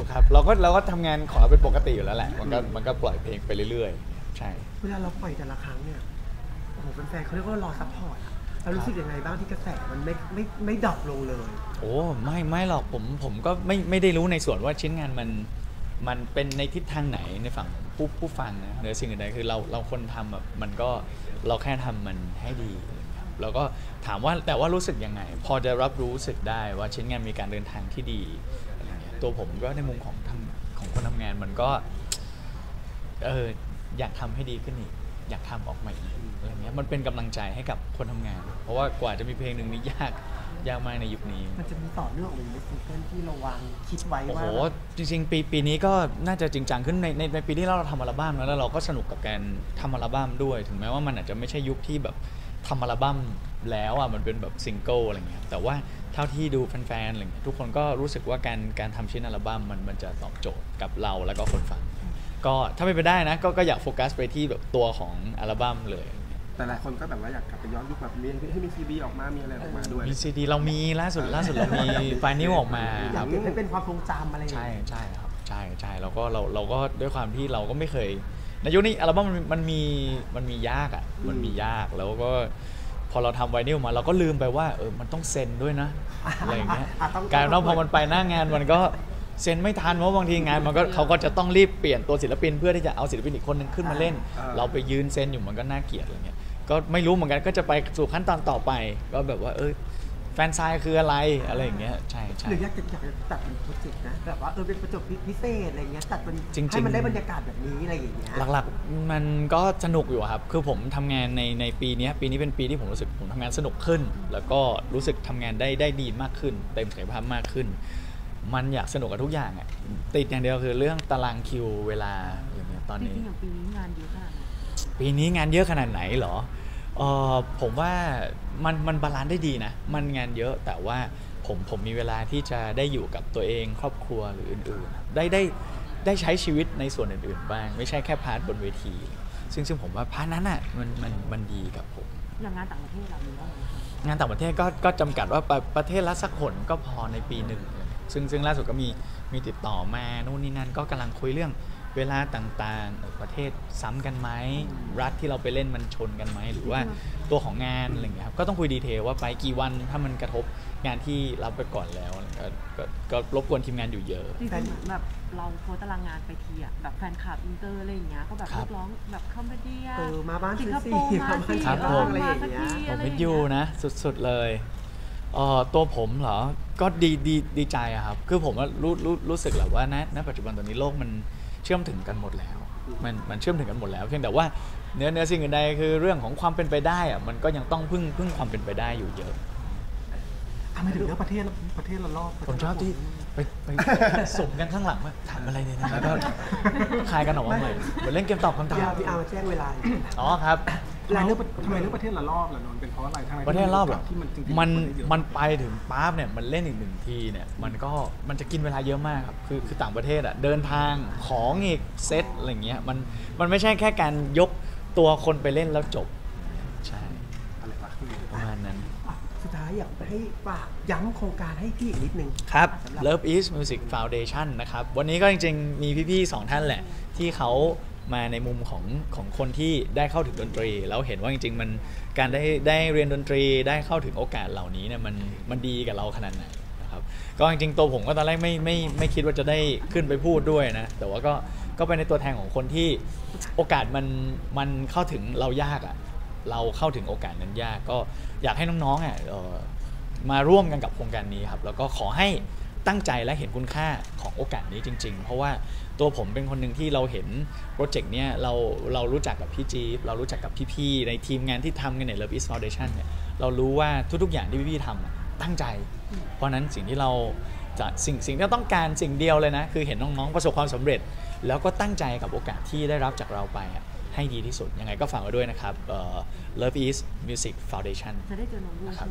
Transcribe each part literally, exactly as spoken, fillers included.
ครับเราก็เราก็ทำงานของเราเป็นปกติอยู่แล้วแหละมันก็มันก็ปล่อยเพลงไปเรื่อยๆใช่เวลาเราปล่อยแต่ละครั้งเนี่ยโอ้โหแฟนๆเขาเรียกว่ารอซัพพอร์ตเรารู้สึกยังไงบ้างที่กระแสมันไม่ไม่ไม่ดรอปลงเลยโอ้ไม่ไม่หรอกผมผมก็ไม่ไม่ได้รู้ในส่วนว่าชิ้นงานมันมันเป็นในทิศทางไหนในฝั่งผู้ผู้ฟังนะเหนือสิ่งอื่นใดคือเราเราคนทำแบบมันก็เราแค่ทำมันให้ดีแล้วก็ถามว่าแต่ว่ารู้สึกยังไงพอจะรับรู้สึกได้ว่าชิ้นงานมีการเดินทางที่ดีอะไรเงี้ยตัวผมก็ในมุมของทำของคนทำงานมันก็เอออยากทำให้ดีขึ้นอีกอยากทำออกมาอีกอะไรเงี้ยมันเป็นกำลังใจให้กับคนทำงานเพราะว่ากว่าจะมีเพลงหนึ่งนี้ยากยากมากในยุคนี้มันจะมีต่อเนื่องหรือซิงเกิลที่เราวางคิดไว้ว่าโอ้โหจริงๆปีปีนี้ก็น่าจะจริงจังขึ้นในในในปีที่เราทำอัลบั้มแล้วเราก็สนุกกับการทำอัลบั้มด้วยถึงแม้ว่ามันอาจจะไม่ใช่ยุคที่แบบทำอัลบั้มแล้วอ่ะมันเป็นแบบซิงเกิลอะไรเงี้ยแต่ว่าเท่าที่ดูแฟนๆอะไรเงี้ยทุกคนก็รู้สึกว่าการการทำชิ้นอัลบั้มมันมันจะตอบโจทย์กับเราแล้วก็คนฟังก็ถ้าไม่ไปได้นะก็ก็อยากโฟกัสไปที่แบบตัวของอัลบั้มเลยแต่หลายคนก็แบบว่าอยากกลับไปย้อนยุคแบบมีให้มีซีดีออกมามีอะไรออกมาด้วยมีซีดีเรามีล่าสุดล่าสุดเรามีไฟนิลออกมาอยากเก็บให้เป็นความทรงจำอะไรใช่ใช่ครับใช่ใช่แล้วก็เราเราก็ด้วยความที่เราก็ไม่เคยในยุคนี้อัลบั้มมันมันมีมันมียากอ่ะมันมียากแล้วก็พอเราทำไวนิลมาเราก็ลืมไปว่าเออมันต้องเซ็นด้วยนะอะไรอย่างเงี้ยการว่าพอมันไปหน้างานมันก็เซ็นไม่ทันเพราะบางทีงานมันก็เขาก็จะต้องรีบเปลี่ยนตัวศิลปินเพื่อที่จะเอาศิลปินอีกคนนึงขึ้นมาเล่นเราไปยืนเซ็นอยู่มันก็น่าเกลียดอะไรเงี้ยก็ไม่รู้เหมือนกันก็จะไปสู่ขั้นตอนต่อไปก็แบบว่าเออแฟนซายคืออะไรอะไรอย่างเงี้ยใช่ใช่หรืออยากจะอยากจะตัดเป็นโปรเจกต์นะแบบว่าเออเป็นโปรเจกต์พิเศษอะไรเงี้ยตัดเป็นให้มันได้บรรยากาศแบบนี้อะไรอย่างเงี้ยหลักๆมันก็สนุกอยู่ครับคือผมทำงานในในปีนี้ปีนี้เป็นปีที่ผมรู้สึกผมทำงานสนุกขึ้นแล้วก็รู้สึกทำงานได้ได้ดีมากขึ้นเต็มศักยภาพมากขึ้นมันอยากสนุกกับทุกอย่างอ่ะติดอย่างเดียวคือเรื่องตารางคิวเวลาอย่างเงี้ยตอนนี้อย่างปีนี้งานเยอะขนาดไหนปีนี้งานเยอะขนาดไหนเหรอเออผมว่ามันมันบาลานซ์ได้ดีนะมันงานเยอะแต่ว่าผมผมมีเวลาที่จะได้อยู่กับตัวเองครอบครัวหรืออื่นๆได้ได้ได้ใช้ชีวิตในส่วนอื่นๆบ้างไม่ใช่แค่พาร์ทบนเวทีซึ่งซึ่งผมว่าพาร์ทนั้นอ่ะมันมันมันดีกับผมอย่างงานต่างประเทศเรามีบ้างไหมงานต่างประเทศก็ก็จำกัดว่าประเทศละสักหนก็พอในปีหนึ่งซึ่งซึ่งล่าสุดก็มีมีติดต่อมานู่นนี่นั่นก็กำลังคุยเรื่องเวลาต่างๆประเทศซ้ำกันไหมรัฐที่เราไปเล่นมันชนกันไหมหรือว่าตัวของงานอะไรอย่างเงี้ยครับก็ต้องคุยดีเทลว่าไปกี่วันถ้ามันกระทบงานที่รับไปก่อนแล้วก็ก็รบกวนทีมงานอยู่เยอะจริงๆแบบเราโพสตารางงานไปทีอ่ะแบบแฟนคลับอินเตอร์อะไรอย่างเงี้ยก็แบบเรียกร้องแบบคอมเมดี้เออมาบ้านสิงคโปร์มาสิครับผมอะไรอย่างเงี้ยผมเป็นยูนะสุดๆเลยเอ่อตัวผมเหรอก็ดีดีดีใจอะครับคือผมรู้รู้รู้สึกแหละว่าณณปัจจุบันตอนนี้โลกมันเชื่อมถึงกันหมดแล้วมันมันเชื่อมถึงกันหมดแล้วเพียงแต่ว่าเนื้อเนื้อสิ่งอื่นใดคือเรื่องของความเป็นไปได้อะมันก็ยังต้องพึ่งพึ่งความเป็นไปได้อยู่เยอะทำไมถึงเลือกประเทศประเทศละรอบผมชอบที่ไปไปส่งกันข้างหลังว่าถามอะไรเนี่ยแล้วก็คายกันออกมาใหม่เหมือนเล่นเกมตอบคำถามพี่อาร์มาแจ้งเวลาอ๋อครับทำไมเลือกทำไมเลือกประเทศละรอบล่ะนนท์เป็นเพราะอะไรทำไมประเทศรอบหรอที่มันมันมันไปถึงปั๊บเนี่ยมันเล่นอีกหนึ่งทีเนี่ยมันก็มันจะกินเวลาเยอะมากครับคือคือต่างประเทศอ่ะเดินทางของอีกเซตอะไรเงี้ยมันมันไม่ใช่แค่การยกตัวคนไปเล่นแล้วจบใช่อะไรวะประมาณนั้นสุดท้ายอยากให้ฝากย้ำโครงการให้พี่อีกนิดนึงครับ Love is Music Foundation นะครับวันนี้ก็จริงๆมีพี่ๆสองท่านแหละที่เขามาในมุมของของคนที่ได้เข้าถึงดนตรีแล้วเห็นว่าจริงๆมันการได้ได้เรียนดนตรีได้เข้าถึงโอกาสเหล่านี้เนี่ยมันมันดีกับเราขนาดไหนนะครับก็จริงๆตัวผมก็ตอนแรกไม่ไม่ไม่คิดว่าจะได้ขึ้นไปพูดด้วยนะแต่ว่าก็ก็เป็นในตัวแทนของคนที่โอกาสมันมันเข้าถึงเรายากอ่ะเราเข้าถึงโอกาสนั้นยากก็อยากให้น้องๆอ่ะมาร่วมกันกับโครงการนี้ครับแล้วก็ขอให้ตั้งใจและเห็นคุณค่าของโอกาสนี้จริงๆเพราะว่าตัวผมเป็นคนหนึ่งที่เราเห็นโปรเจกต์เนี้ยเราเรารู้จักกับพี่จี๊บเรารู้จักกับพี่ๆในทีมงานที่ทำกันใน Love is Foundation เนี่ยเรารู้ว่าทุกๆอย่างที่พี่ๆทำตั้งใจเพราะนั้นสิ่งที่เราจะสิ่งสิ่งที่เราต้องการสิ่งเดียวเลยนะคือเห็นน้องๆประสบความสำเร็จแล้วก็ตั้งใจกับโอกาสที่ได้รับจากเราไปให้ดีที่สุดยังไงก็ฝากไว้ด้วยนะครับ Love is Music Foundation จะได้เจอน้องด้วยใช่ไหมคะ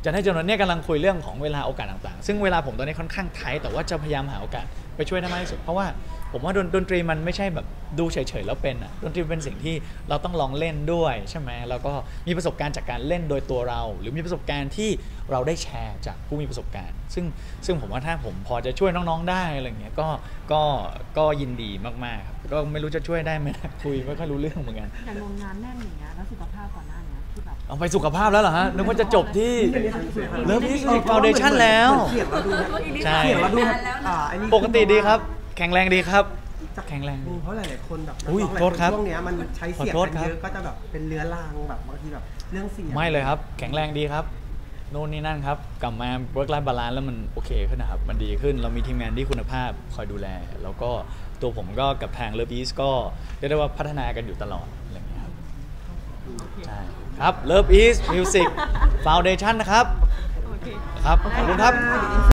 จะได้จนวันนี้กำลังคุยเรื่องของเวลาโอกาสต่างๆซึ่งเวลาผมตอนนี้ค่อนข้างไทท์แต่ว่าจะพยายามหาโอกาสไปช่วยได้มากที่สุดเพราะว่าผมว่าดนตรีมันไม่ใช่แบบดูเฉยๆแล้วเป็นอ่ะดนตรีเป็นสิ่งที่เราต้องลองเล่นด้วยใช่ไหมแล้วก็มีประสบการณ์จากการเล่นโดยตัวเรา หรือมีประสบการณ์ที่เราได้แชร์จากผู้มีประสบการณ์ ซึ่งซึ่งผมว่าถ้าผมพอจะช่วยน้องๆได้อะไรเงี้ยก็ก็ก็ยินดีมากๆครับก็ไม่รู้จะช่วยได้ไหมนะคุยไม่ค่อยรู้เรื่องเหมือนกันอย่างงงานแน่นอย่างเงี้ยแล้วสุขภาพก่อนหน้านี้ที่แบบเอาไปสุขภาพแล้วเหรอฮะนึกว่าจะจบที่เริ่ม Love Is Music Foundation แล้วเสียงเราดูใช่เสียงเราดูอ่าไอ้นี่ปกติดีครับ แข็งแรงดีครับ แข็งแรงเพราะหลายๆคนแบบนักอุ้ยร้องหลายโทษครับช่วงเนี้ยมันใช้เสียงขอโทษกันครับเยอะก็จะแบบเป็นเรื้อรังแบบบางทีแบบเรื่องเสียงไม่เลยครับ แข็งแรงดีครับโน่นนี่นั่นครับกลับมา work life balance แล้วมันโอเคขึ้นนะครับมันดีขึ้นเรามีทีมงานที่คุณภาพคอยดูแล แล้วก็ตัวผมก็กับทาง Love Is ก็เรียกได้ว่าพัฒนากันอยู่ตลอดอะไรอย่างเงี้ยครับใช่ครับ Love Is Music Foundation นะครับครับขอบคุณครับ